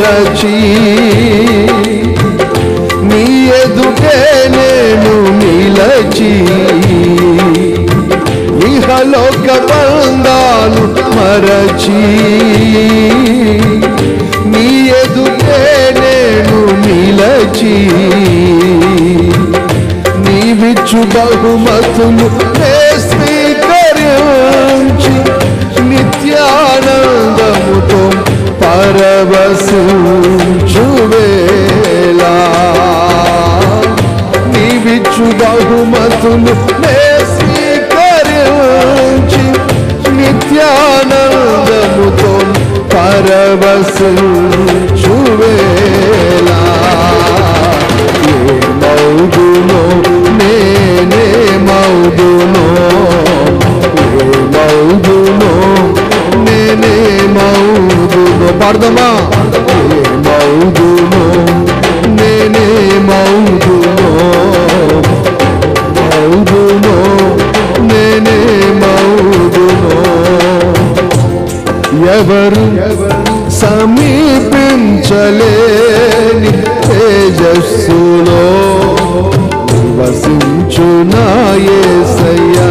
మరచి నీ ఎదుటే నేను నిలచి ఇహలోక బంధాలు మరచి నీ ఎదుటే నేను నిలచి నీవిచ్చు బహుమతులు స్వీకరించి నిత్యానందముతో పరవశించువేళ నీవిచ్చు బహుమతులు స్వీకరించి నిత్యానందముతో పరవశించువేళ మౌదునో నేనే మౌదునో మౌదునో నేనే మౌదునో పాడదమా మౌదునో నేనే మౌదునో మౌదునో నేనే మౌదునో ఎవరు సమీపించలేని తేజస్సులో నివసించు నా యేసయ్యా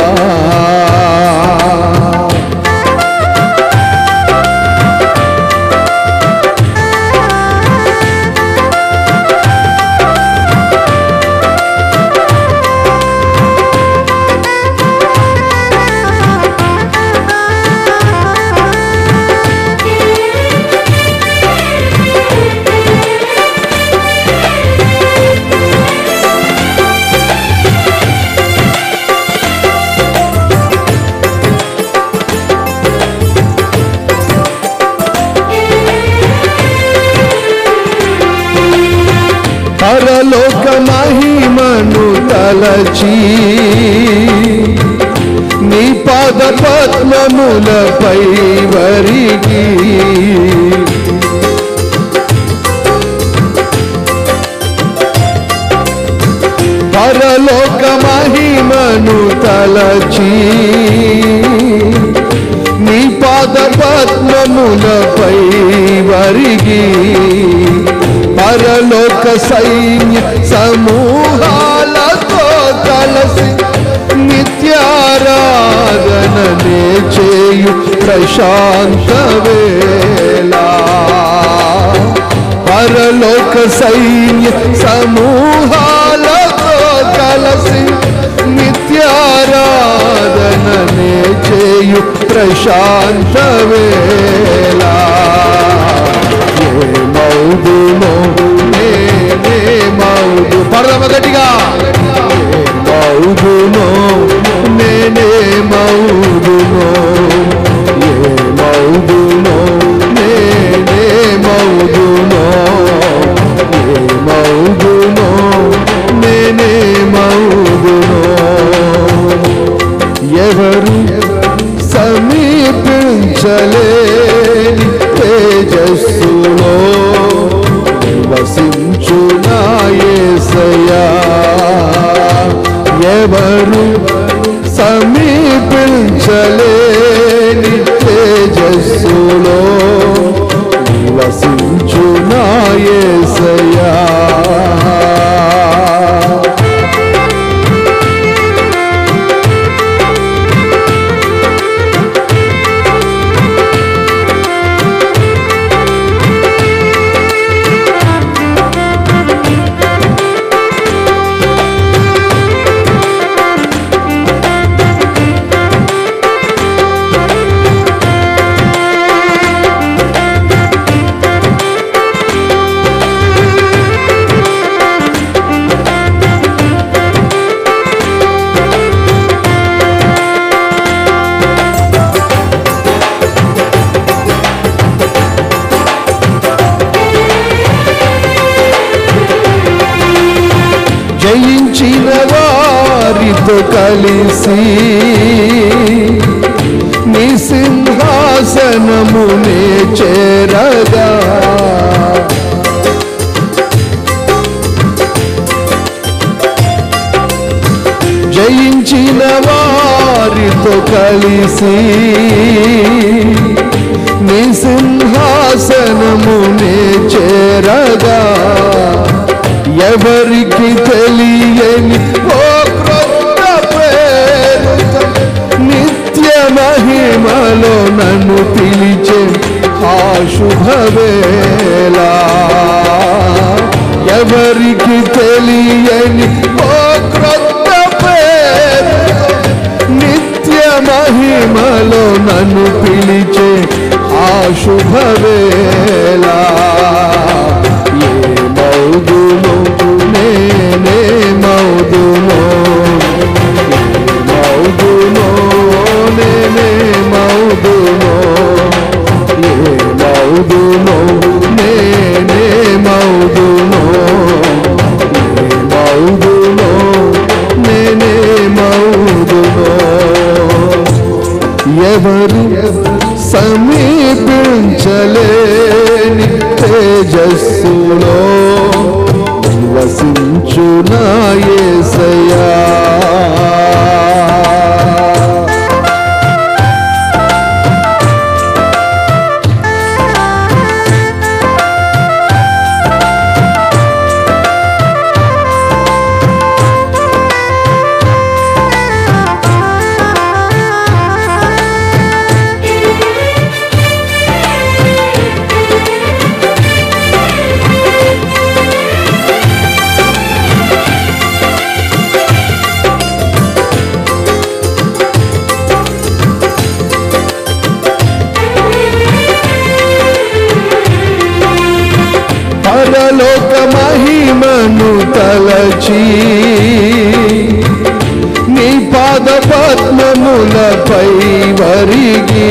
పరలోక మహిమను తలచి నీ పాద పద్మములపై వరిగి పరలోక మహిమను తలచి నీ పాద పద్మములపై వరిగి పరలోక సైన్య సమూహాలతో కలిసి నిత్యారాధననే చేయు ప్రశాంత వేళ పరలోక సైన్య సమూహాలతో కలిసి నిత్యారాధననే చేయు ప్రశాంత వేళ మౌదునో నేనే మౌదు పరమ గట్టిగా మౌదునో నేనే మౌదునో మౌదునో నేనే మౌదునో మౌదునో నేనే మౌదునో ఎవరు సమీపించలేని తేజస్సులో నివసించు నా యేసయ్యా ఎవరు సమీపించలేని తేజస్సులో నివసించు నా యేసయ్యా జయించిన వారితో కలిసి నీ సింహాసనమునే చేరగా జయించిన వారితో కలిసి నీ సింహాసనమునే చేరగా ఎవరికి తెలియని ఓ క్రొత్త పేరుతో నిత్య మహిమలో నన్ను పిలిచే ఆ శుభవేళ ఎవరికి తెలియని ఓ క్రొత్త పేరుతో నిత్య మహిమలో నన్ను పిలిచే ఆ శుభవేళ ఏమౌదును నేనే మౌదును మౌదును నేనే మౌదును ఏమౌదును నేనే మౌదును మౌదును నేనే మౌదును ఎవరు సమీపించలేని తేజస్సులో నివసించు నా యేసయ్యా పరలోక మహిమను తలచి నీ పాద పద్మములపై వరిగి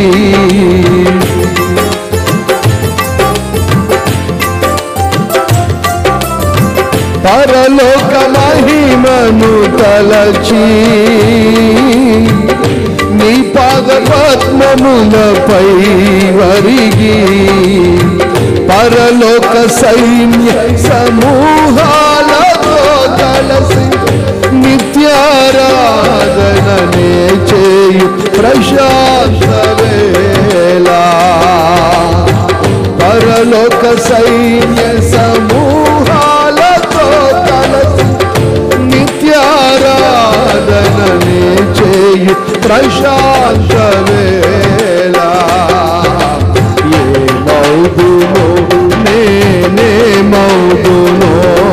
పరలోక మహిమను తలచి నీ పాద పద్మములపై వరిగి పరలోక సైన్య సమూహాలతో కలిసి నిత్యారాధననే చేయు ప్రశాంత వేళ పరలోక సైన్య సమూహాలతో కలిసి నిత్యారాధననే చేయు ప్రశాంత వేళ మౌదును నేనే మౌదును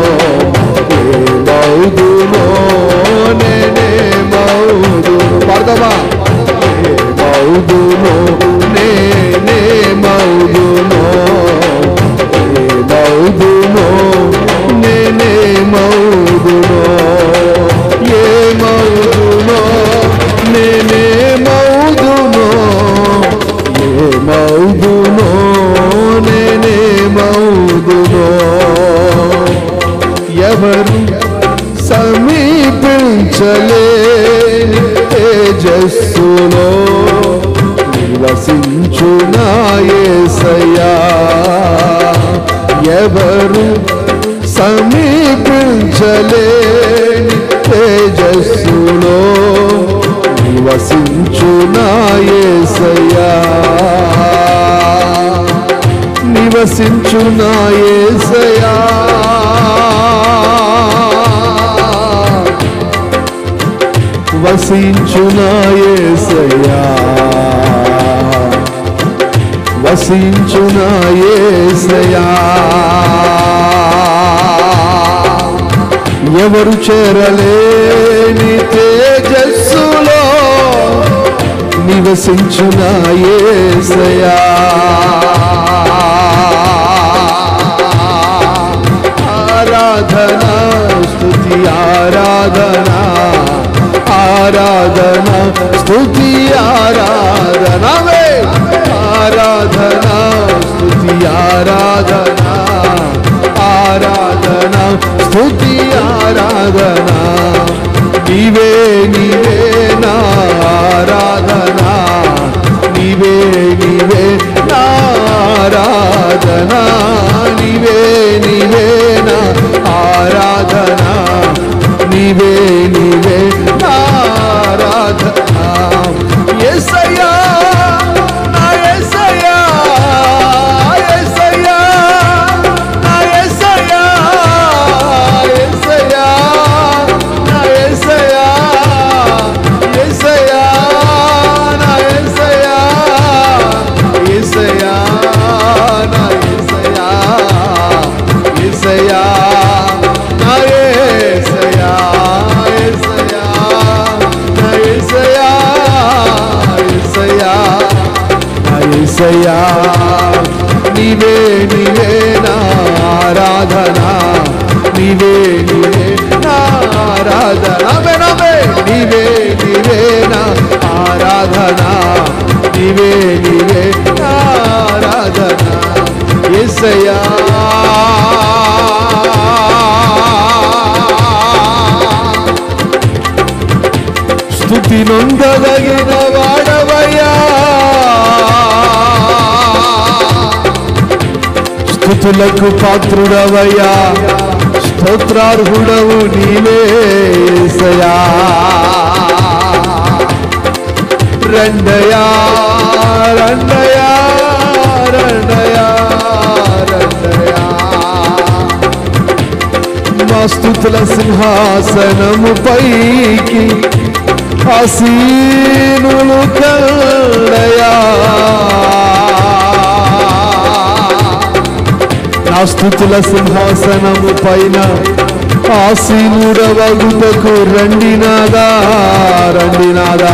మౌదును నేనే మౌదును పాడదామా మౌదును నేనే మౌదును మౌదును నేనే మౌదును ఏ మౌదును నేనే మౌదును ఏ మౌదును నేనే మౌదును ఎవరు సమీపించలేని తేజస్సులో నివసించు నా యేసయ్యా ఎవరు సమీపించలేని తేజస్సులో నివసించు నా యేసయ్యా నివసించు నా యేసయ్యా వసించు నా యేసయ్యా వసించు నా యేసయ్యా ఎవరు చేరలేని తేజస్సులో నివసించు నా యేసయ్యా ఆరాధన స్తుతి ఆరాధన ఆరాధన స్తుతి ఆరాధన ఆరాధన స్తుతి ఆరాధన ఆరాధన స్తుతి ఆరాధన నీవే నీవే నా ఆరాధన నీవే నీవే నా ఆరాధన నీవే నీవే నా ఆరాధన నీవే నీవే నా ఆరాధన యేసయ్యా యేసయ్యా నా యేసయ్యా నీవే నీవే నా ఆరాధన నీవే నీవే నా ఆరాధన నవే నీవే నీవే నా ఆరాధన నీవే నీవే నా ఆరాధన యేసయ్యా స్తుతి నొందదగిన వాడవయ్యా స్తుతులకు పాత్రుడవయ్యా స్తోత్రార్హుడవు నీవే యేసయ్యా రండయా రండయా రండయా రండయా మా స్తుతుల సింహాసనము పైకి ఆసీనులు కల్లయా నా స్తుతుల సింహాసనము పైన ఆసీనుడవగుటకు రండి నాదా రండి నాదా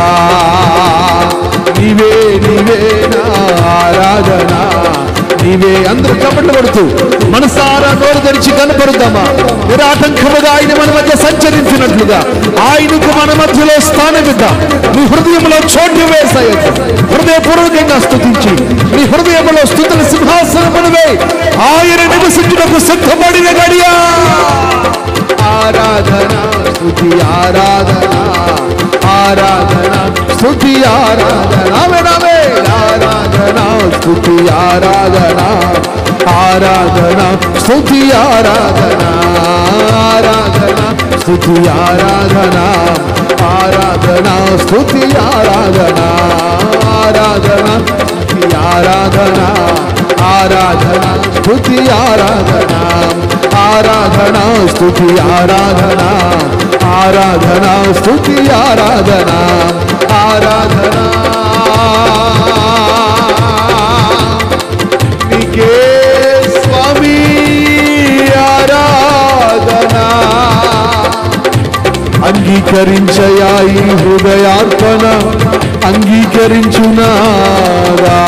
నీవే నీవే నా ఆరాధన నీవే అందరూ కపట్లు పడుతూ మనసారా నోరు తెరిచి కనపడుతామా నిరాటంకముగా ఆయన మన మధ్య సంచరించినట్లుగా ఆయనకు మన మధ్యలో స్థానమిద్దాం నీ హృదయంలో చోటు వేసాయచ్చు హృదయపూర్వకంగా స్తుతించి నీ హృదయంలో స్తుతుల సింహాసనమునువే ఆయన నివసించుటకు సిద్ధపడిన గడియా ఆరాధన స్తుతి ఆరాధన ఆరాధన స్తుతి ఆరాధన నవే ఆరాధన స్తుతి ఆరాధన ఆరాధన స్తుతి ఆరాధన ఆరాధన స్తుతి ఆరాధన ఆరాధన స్తుతి ఆరాధన ఆరాధన స్తుతి ఆరాధన ఆరాధన స్తుతి ఆరాధన ఆరాధన స్తుతి ఆరాధన ఆరాధన స్తుతి ఆరాధన ఆరాధన నీకే స్వామి ఆరాధన అంగీకరించయా ఈ హృదయార్పణ అంగీకరించునాదా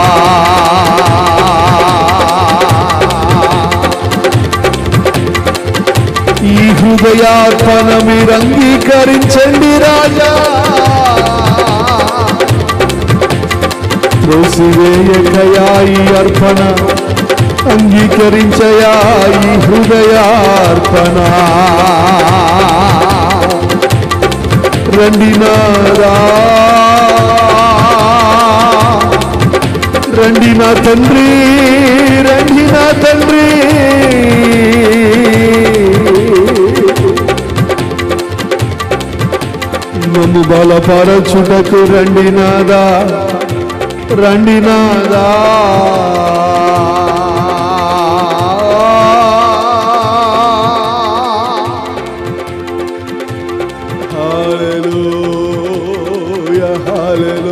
ఈ హృదయార్పణ మీరు అంగీకరించండి రాజా త్రోసివేయకయా ఈ అర్పణ అంగీకరించయా ఈ హృదయార్పణ రండి నారా రండి నా తండ్రి రండి నా తండ్రి నన్ను బలపరచుటకు రండి నాదా రండి నాదా హల్లెలూయా హల్లెలూయా